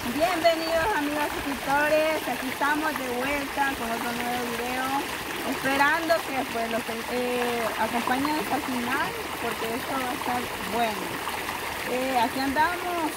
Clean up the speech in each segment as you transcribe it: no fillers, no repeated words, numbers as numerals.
Bienvenidos amigos suscriptores, aquí estamos de vuelta con otro nuevo video, esperando que pues los acompañen hasta el final porque esto va a estar bueno. Aquí andamos,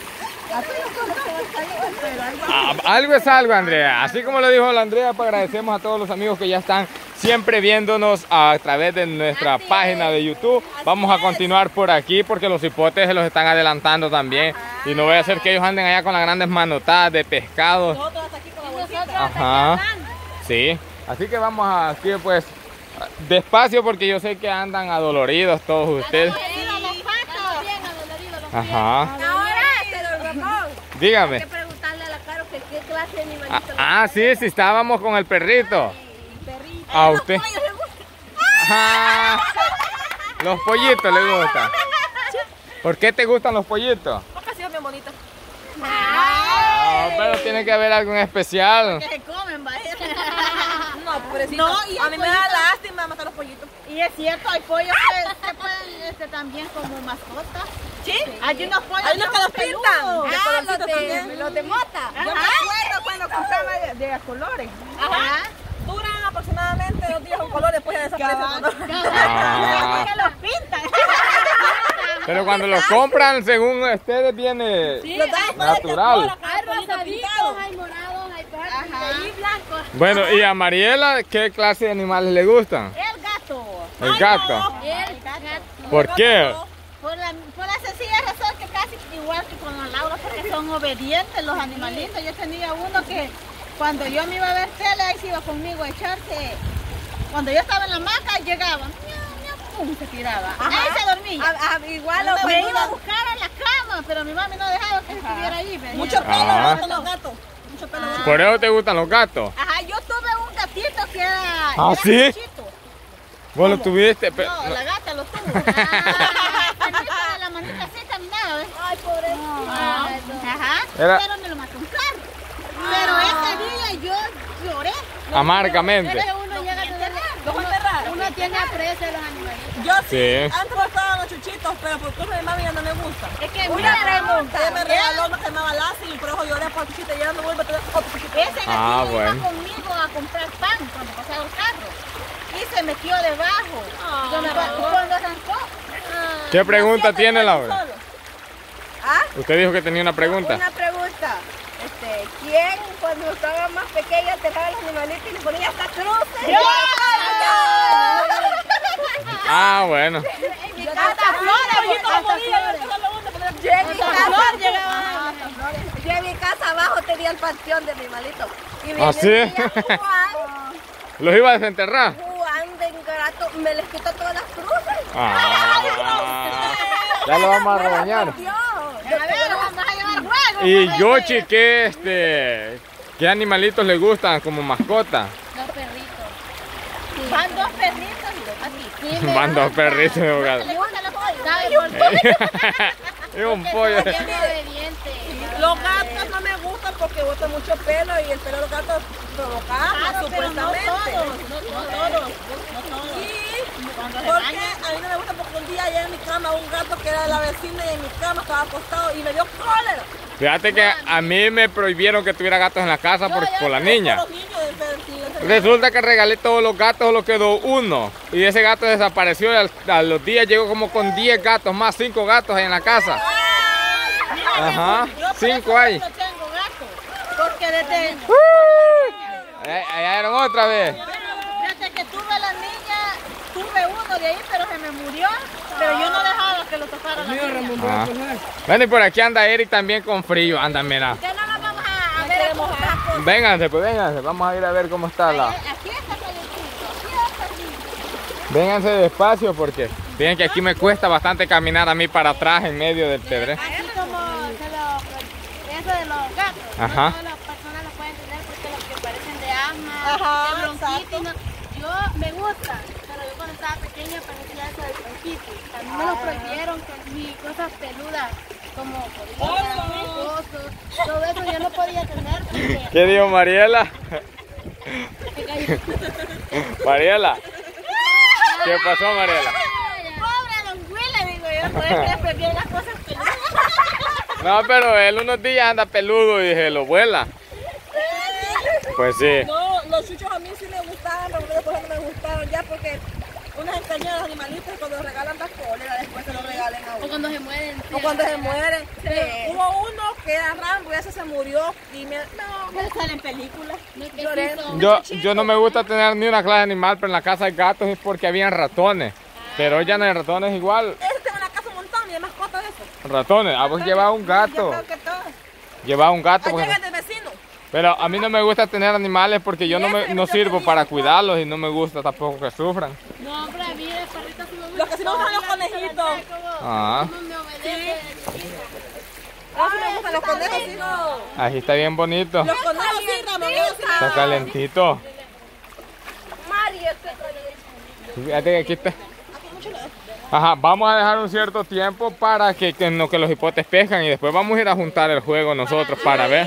algo es algo, Andrea, así como lo dijo la Andrea, pues agradecemos a todos los amigos que ya están siempre viéndonos a través de nuestra página de YouTube. Vamos a continuar por aquí porque los hipotes se los están adelantando también. Y no voy a hacer que ellos anden allá con las grandes manotadas de pescado. Nosotros hasta aquí con la bolsita. Ajá. Sí. Así que vamos aquí pues despacio porque yo sé que andan adoloridos todos ustedes. Ajá. Ahora, don Ramón, dígame. hay que preguntarle a la Caro que qué clase de animalito. Sí, estábamos con el perrito. A usted. Ajá. Los pollitos le gustan. ¿Por qué te gustan los pollitos? Porque ha sido bien bonito. Pero tiene que haber algo en especial. Que se comen, vaya. No, pobrecito. No, y a mí me da lástima matar los pollitos. Y es cierto, hay pollos que se pueden también como mascotas. ¿Sí? Hay unos pollos Hay unos que los pintan. los de mota. Yo me acuerdo cuando compraba de colores. Ajá. Duran aproximadamente 2 días con color, después ya desaparecen. Que los pintan. Pero cuando los compran, según ustedes, viene natural. Hay rosaditos, hay morados, hay verdes y blancos. Bueno, y a Mariela, ¿qué clase de animales le gustan? El gato. El gato. El gato. ¿Por qué? Por la sencilla razón que casi igual que con los Laura, porque son obedientes los animalitos. Yo tenía uno que cuando yo me iba a ver tele, ahí se iba conmigo a echarse. Cuando yo estaba en la hamaca, llegaba, pum, se tiraba. Ahí se dormía. Igual me iba a buscar a la cama, pero mi mami no dejaba que estuviera ahí. Mucho pelo los gatos. Mucho pelo. ¿Por eso te gustan los gatos? Ajá, yo tuve un gatito que era. ¿Ah, era sí? chiquito. ¿Vos lo tuviste? No, la gata lo tuvo. La manita así caminaba, ¿ves? Ay, pobrecito. Ajá. Era- Pero me lo mató un carro. Pero ese día yo lloré. Amargamente. Pero uno llega a tener. Uno tiene aprecio a los animales. Yo sí, Sí. antes me gustaban los chuchitos, pero por cosa de mami ya no me gusta. Es que Una mira, pregunta. Ella me regaló uno que se llamaba Lassie y por eso lloré por chuchito y ya no vuelvo a tener otro chuchito. ese gatito bueno. iba conmigo a comprar pan cuando pasaba el carro. Y se metió debajo. Cuando arrancó. ¿Qué pregunta tiene, Laura? Solo. ¿Ah? Usted dijo que tenía una pregunta. Una pregunta. ¿Quién cuando estaba más pequeña te daba los animalitos y le ponía hasta cruces? ¡Yo! Bueno. Mi casa yo en mi casa abajo tenía el panteón de mi malito. Y ¿Ah, sí? ¿Los iba a desenterrar? Juan de ingrato me les quitó todas las cruces. Ya lo vamos a regañar. A ver, vamos a llevar juego. Y Yoshi, ¿qué animalitos le gustan como mascota? Los perritos. Van 2 perritos aquí. Van 2 perritos de hogar. ¿Le gustan los pollos? ¿Sabe por qué? Y un pollo. Bien obediente. Los gatos no me gustan porque botan mucho pelo y el pelo de los gatos provoca asma, supuestamente. No todos. Sí, porque a mí no me gusta porque un día allá en mi cama un gato que era de la vecina y en mi cama estaba acostado y me dio cólera. Fíjate que a mí me prohibieron que tuviera gatos en la casa por la niña. Los niños Resulta que regalé todos los gatos, solo quedó uno. Y ese gato desapareció y a los días llegó como con 10 gatos más, 5 gatos ahí en la casa. Ajá, 5 hay. Yo tengo gato. Porque desde... Allá eran otra vez. Desde que tuve la niña, tuve uno de ahí, pero se me murió. Pero yo no dejaba que lo tocara la niña. Bueno, y por aquí anda Eric también con frío. Anda, mira. Ya no nos vamos a ver cómo está. Vénganse, pues vénganse. Vamos a ir a ver cómo está la... Aquí está calentito, aquí está calentito. Vénganse despacio porque fíjense que aquí me cuesta bastante caminar a mí para atrás en medio del pedre. Así como eso de los gatos. Ajá. No todas las personas lo pueden tener porque los que parecen de asma, Ajá, de bronquitis. Yo me gusta, pero yo cuando estaba pequeña parecía eso de bronquitis. A mí me lo prohibieron que mis cosas peludas como osos, todo eso yo no podía tener porque... ¿Qué dijo Mariela? Mariela. ¿Qué pasó, Mariela? Pobre don Willy, digo yo, por eso le prohibieron las cosas peludas. No, pero él unos días anda peludo y se lo vuela. Pues sí. No, los chuchos a mí sí me gustaban, pero después no me gustaron ya porque unas enseñan a los animalitos y cuando los regalan las cóleras, después se los regalen a uno. O cuando se mueren. O cuando se mueren. Hubo uno que era Rambo y ese se murió y me... No, Que sale en películas. No es que Lloré. sí son. Yo no me gusta tener ni una clase de animal, pero en la casa hay gatos es porque habían ratones. Pero ya no hay ratones igual. ese tengo en la casa un montón y de mascotas de eso. Ratones, a vos llevas un Yo gato. creo que todos. Llevas un gato. Ahí porque- llega el vecino. Pero a mí no me gusta tener animales porque yo no sirvo para cuidarlos y no me gusta tampoco que sufran. No, hombre, a mí de perrito sí me gusta. Los que sí me gustan los conejitos. Ah, No me obedece. A mí me gustan los conejos, sí. ahí está bien bonito. Los conejos sí, Ramón, ellos sí. Está calentito. Mario, Fíjate que aquí está. Ajá, vamos a dejar un cierto tiempo para que los hipotes pescan y después vamos a ir a juntar el juego nosotros para ver.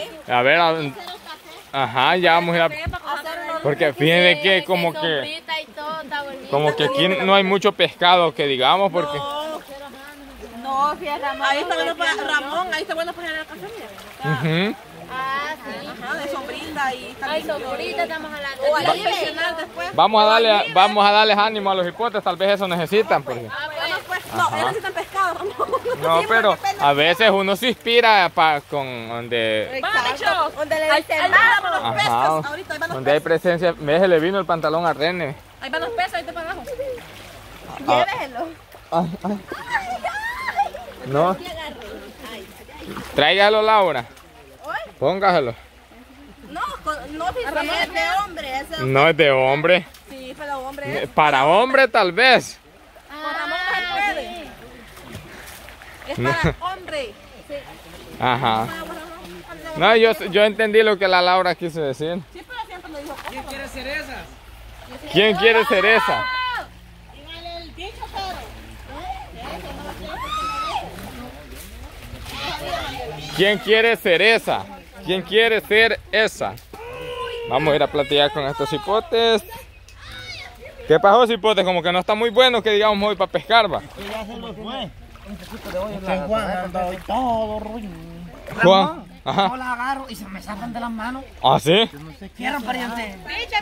Ajá, ya vamos a ir a... Porque fíjense que como que... Sombrita y todo, está bonito. Como que aquí no hay mucho pescado que digamos porque... No, fíjate, Ramón. ahí está bueno para Ramón, ahí está bueno para ir a la casa mía. Ujú. Ah, sí. Ajá, de sombrita y está Ay, limpio. sombrita, estamos hablando. O ahí pensional después. Vamos a darles ánimo a los hipotes, tal vez eso necesitan. Porque... Vamos pues. No, ellos necesitan pescado, Ramón. No, pero a veces uno se inspira con donde... Vamos, Donde le ahí dicen, van los Ajá, peces. Ahorita ahí van los donde hay peces. presencia. Ve, se le vino el pantalón a René. Ahí van los peces, ahí te para abajo. llévelo. No. Tráigalo, Laura. Póngaselo. No, no, Ramón es de hombre, ese No es de hombre. Sí, para hombre. Para hombre tal vez. Con Ramón no se puede. Es para hombre. Ajá. No, yo entendí lo que la Laura quiso decir. Sí, pero siempre lo dijo. ¿Quién quiere cereza? igual el dicho, pero. ¿Quién quiere cereza? ¿Quién quiere ser esa? Vamos a ir a platicar con estos hipotes. ¿Qué pasó, hipotes? Como que no está muy bueno que digamos hoy para pescar, va. Ya se los fue. San Juan anda hoy todo ruin. Juan. Ajá. Yo la agarro y se me sacan de las manos. ¿Ah, sí? Cierran, pariente.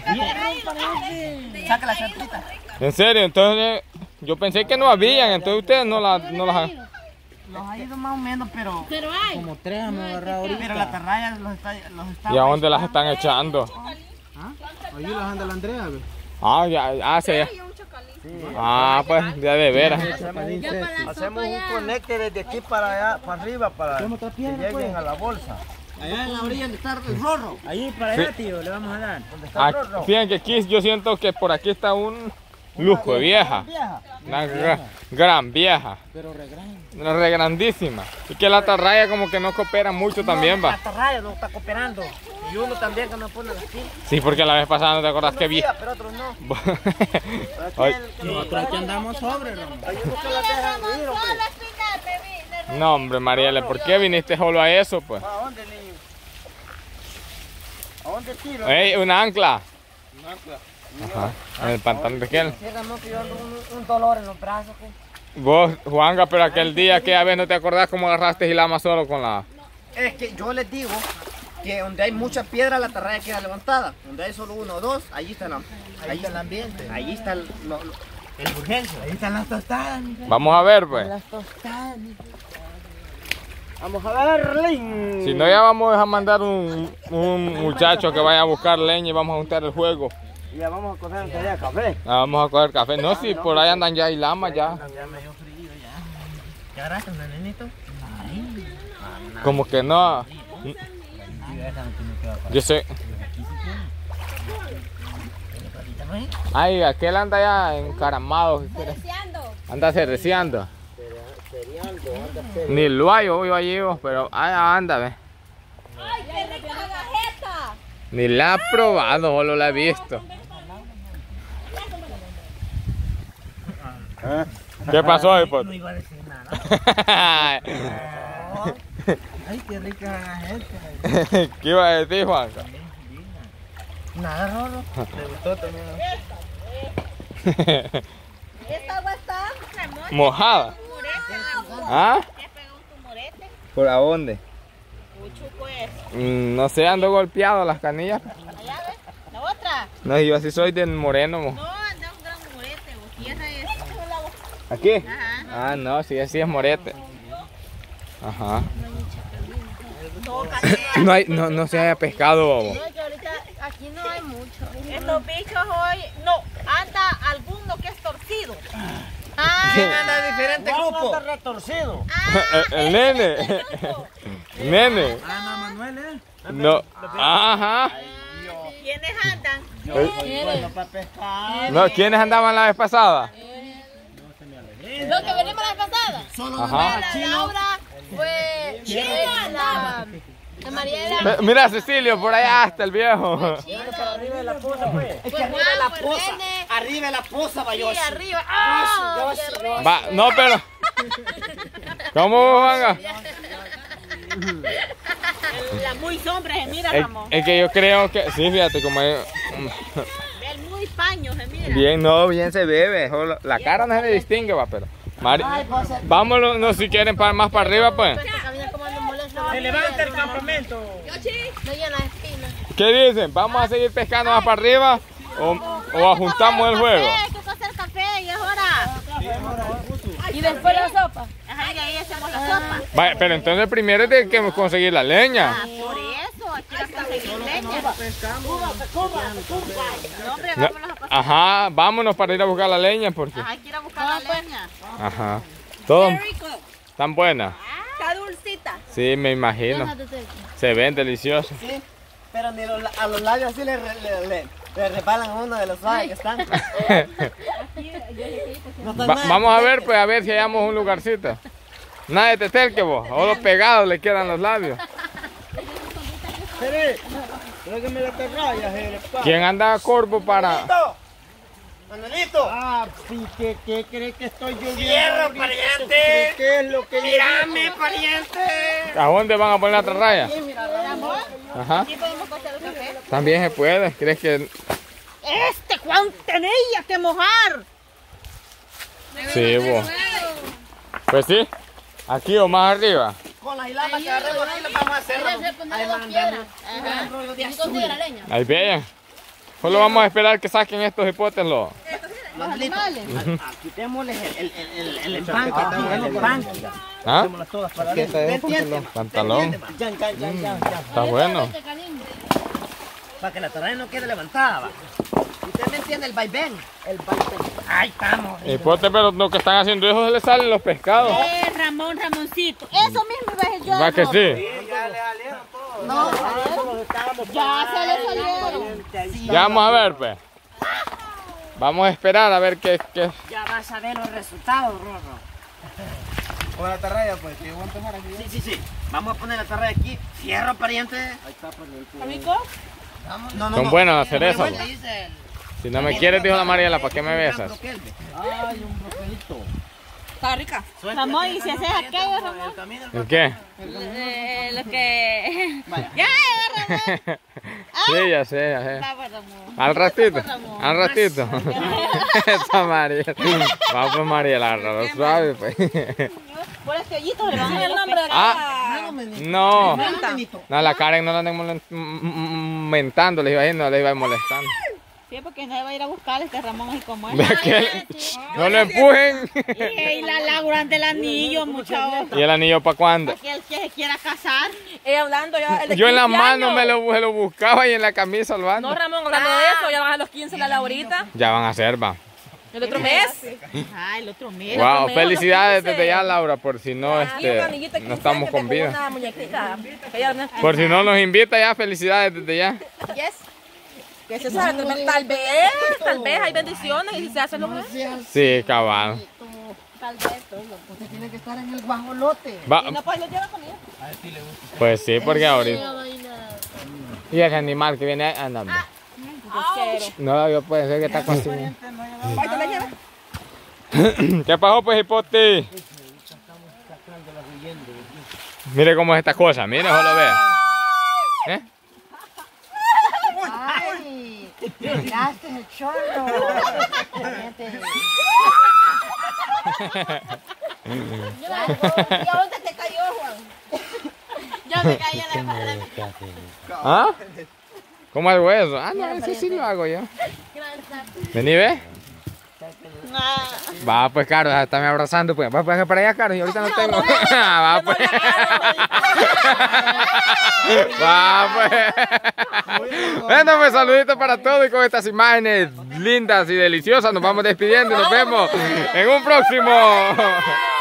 Saca la certita. ¿En serio? Entonces yo pensé que no habían, entonces ustedes no las... Los ha ido más o menos, pero Pero hay. como tres hemos agarrado ahorita. Pero la tarraya los está ¿Y a dónde las están echando? Allí los anda la Andrea, ve. Ah, ya, sí. Ah, pues, ya de veras. Hacemos un conecte desde aquí para allá, para arriba, para que lleguen a la bolsa. Allá en la orilla donde está el rorro. Ahí para allá, tío, le vamos a dar. Fíjense que aquí yo siento que por aquí está un lujo de vieja. Una gran vieja. Pero regrande. Una re grandísima. Y que la atarraya como que no coopera mucho también, va. La tarraya no está cooperando. Y uno también que no pone las pilas. Sí, porque la vez pasada no te acordás que vi. Pero otros no. Ay, Nosotros aquí andamos sobre, Ramón. Hay unos que la dejan ir, hombre. no, hombre, Mariela, ¿por qué viniste solo a eso, pues? ¿A dónde, niño? ¿A dónde tiro? Ey, una ancla. Ajá, en el pantalón de aquel. Sí, Ramón, que yo ando un dolor en los brazos. Pues. Vos, Juanga, pero aquel día, aquella vez no te acordás cómo agarraste Gilama solo con la... Es que yo les digo que donde hay mucha piedra la tarraya queda levantada. Donde hay solo uno o dos, ahí está ahí está el ambiente. Ahí está el urgencia. Ahí están las tostadas, mi Vamos a ver, pues. Las tostadas, mi Vamos a darle. Si no, ya vamos a mandar un muchacho que vaya a buscar leña y vamos a juntar el juego. Ya vamos a coger allá café. Vamos a coger café. No, si por ahí andan ya y lamas ya. Ya me dio frío ya. ¿Ya agarraste un nenito? Como que no. Yo sé. Ay, aquel anda ya encaramado. Anda cerreciando. Ni lo hay hoy allí, pero anda, ve. ¡Ay, qué rica la gajeta! Ni la ha probado, solo la he visto. ¿Qué pasó, hipote? No iba a decir nada. Ay, qué rica gajeta. ¿Qué iba a decir, Juan? Nada, Rolo. ¿Te gustó también? Esta agua está Mojada. ¿Ah? ¿Te pegó un tumorete? ¿Por a dónde? Puchu, pues. No sé, ando golpeado las canillas. Allá, ¿ves? La otra. No, yo así soy del moreno. Mo. No, anda un gran morete, vos. Y esa es. ¿Aquí? Ajá. Ah, no, sí, así es morete. Ajá. No se haya pescado, bobo. No, que ahorita aquí no hay mucho. Estos bichos hoy. No, anda alguno que es torcido. ¿Quién anda de diferente grupo? retorcido. El nene. Nene. Ana Manuel, No. Ajá. ¿Quiénes andan? Bueno, para pescar. No, ¿quiénes andaban la vez pasada? Los que venimos la pasada. Ajá. La Laura fue la Mariela. Mira, Cecilio, por allá está el viejo. Arriba de la poza, pues. Es que arriba de la poza. Arriba de la poza, va Yoshi. Sí, arriba. ¡Ah! Va, no, pero. ¿Cómo van? La muy sombra se mira, Es, Ramón. es que yo creo que. Sí, fíjate, como es. El muy paño se mira. Bien, no, bien se ve. Solo la cara no se le distingue, va, pero. Mari, vámonos, no, si quieren más para arriba, pues. Se levanta el campamento. No llena de espinas. ¿Qué dicen? ¿Vamos a seguir pescando más para arriba o ajuntamos el juego? Hay que hacer café y es hora. Y después la sopa. Ajá, y ahí hacemos la sopa. Vaya, pero entonces primero hay que conseguir la leña. Ah, por eso, hay que ir a conseguir leña. No, hombre, No, vámonos a pasar. ajá, vámonos para ir a buscar la leña porque. Ajá, hay que ir a buscar la leña. Ajá. Todo rico. tan buena. Está dulcita. Sí, me imagino. Se ven deliciosos. Sí, pero ni a los labios así le repalan a uno de los suaves que están. No están nada. Vamos a ver, pues, a ver si hallamos un lugarcito. Nada de tetelque vos, solo pegados le quedan los labios. Tráigame la terraya, ¿Quién anda a corvo para...? Manuelito. Ah, sí, ¿qué crees que estoy yo viendo? Fierro, ahorita? pariente. ¿Qué es lo que Mírame, pariente. ¿A dónde van a poner la otra raya? Ajá. Aquí podemos hacer el café. También se puede. ¿Crees que...? Juan tenía que mojar. Sí, vos. Pues sí. Aquí o más arriba. Con las hiladas que agarremos aquí le vamos a hacer. Ahí mandamos un rollo de azul. la leña. Ahí vean. Solo vamos a esperar que saquen estos hipotes los... Manuelito, quitémosles el empanque aquí, el empanque. ¿Ah? todas para ¿Te entiendes? Pantalón. Ya. Está bueno. Para que la tarde no quede levantada, va. ¿Usted me entiende el vaivén? El vaivén. Ahí estamos. Hipote, pero lo que están haciendo eso se les salen los pescados. Ramoncito. Eso mismo iba a decir yo. ¿Va que sí? Ya le salieron todos. No, ya se le salieron. Ya vamos a ver, pues. Vamos a esperar a ver qué... Ya vas a ver los resultados, Rorro. Con la terraya, pues, que voy a empezar aquí. Sí. Vamos a poner la tarde aquí. Fierro, pariente. Ahí está, pues, el ¿Amigo? No. Son buenos hacer eso. Igual le dice el- Si no me quieres, dijo la Mariela, ¿para qué me besas? Ay, un broquelito. Está rica. Ramón, ¿y si haces aquello, Ramón? ¿El qué? Lo que... Ya, Ramón. Sí, ya sé. Vamos, Ramón. Al ratito. Esa Mariela. Vamos, pues, Mariela, agarra suave, pues. Por este hoyito le vamos a El nombre de Ah, no. No, la Karen no la anden mentando, les iba a ir, no les iba a ir molestando. Sí, porque nadie va a ir a buscar este Ramón así como es. Vea que no lo empujen. Y la Laura del anillo, muchachos. ¿Y el anillo para cuándo? Que el que se quiera casar. Hablando ya. el de Yo en la 15 mano años. me lo buscaba y en la camisa al No, bando. Ramón, hablando de eso, ya van a los 15 la Laurita. Ya van a ser, va. El otro mes. Ah, el otro mes. Wow, mes, felicidades los 15. desde ya, Laura, por si no, Y una amiguita de no 15 estamos años con que vida. Una muñequita. Ella no- Por si no nos invita ya, felicidades desde ya. Yes. Que se sabe, tal vez hay bendiciones y si se hace lo que Sí, cabal. Usted tiene que estar en el guajolote. Va, no pues lo lleva conmigo. pues sí, porque ahorita. Y ese animal que viene andando. No, yo puede ser que está cocinando. Ahí te la lleva. ¿Qué pasó, pues, hipote? Mire cómo es esta cosa, mire, solo vea. ¿Eh? ¡Ay! ¡Tiraste el chorro! ¿Y a dónde te cayó, Juan? me caía la espalda. ¿Ah? ¿Cómo el hueso? Ah, no, ese sí lo hago yo. Vení, ve. Va, pues, Carlos, estáme abrazando, pues. Va, pues, para allá, Carlos, y ahorita no tengo. Va, pues. Va, pues. Bueno, pues, saluditos para todos y con estas imágenes lindas y deliciosas nos vamos despidiendo y nos vemos en un próximo.